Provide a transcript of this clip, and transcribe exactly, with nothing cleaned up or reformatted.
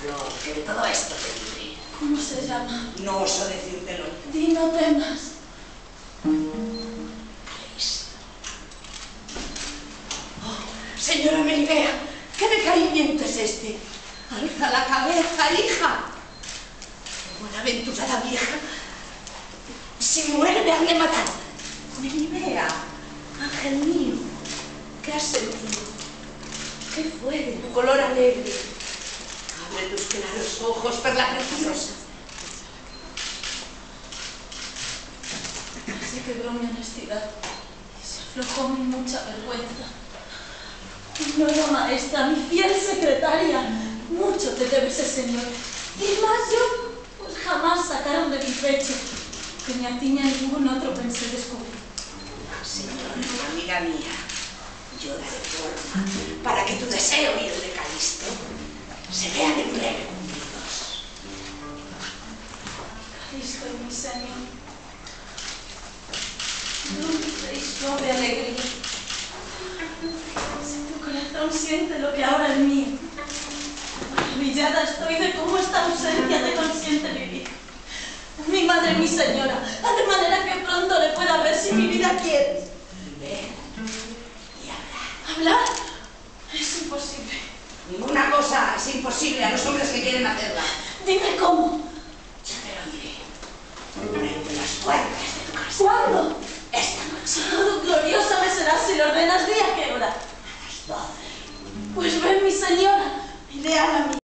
Flor, que de todo esto te libre. ¿Cómo se llama? No oso decírtelo. Di, no temas. Calisto. Oh, señora Melibea, ¿qué decaimiento es este? Alza la cabeza, hija. Buenaventurada vieja. Si muere me han de matar. Melibea, ángel mío, ¿qué has sentido? ¿Qué fue de tu color alegre? Abre tus claros ojos, perla preciosa. Se quebró mi honestidad y se aflojó mi mucha vergüenza. Ignora, maestra, mi fiel secretaria, mucho te debe ese señor. Y más yo, pues jamás sacaron de mi pecho, que ni a ti ni a ningún otro pensé descubrir. Señora, amiga mía, yo daré forma para que tu deseo y el de Calisto se vean en breve cumplidos. Calisto y mi señor, dulce y suave alegría. Si tu corazón siente lo que ahora es mío, maravillada estoy de cómo esta ausencia te consiente vivir. Mi madre, mi señora, haz de manera que pronto le pueda ver si mi vida quieres. Ver y hablar. ¿Hablar? Es imposible. Ninguna cosa es imposible a los hombres que quieren hacerla. Dime cómo. Ya te lo diré. Prende las puertas de tu casa. ¿Cuándo? Esta noche. Oh, gloriosa me será si lo ordenas día que hora. A las doce. Pues ven, mi señora, y le a mí.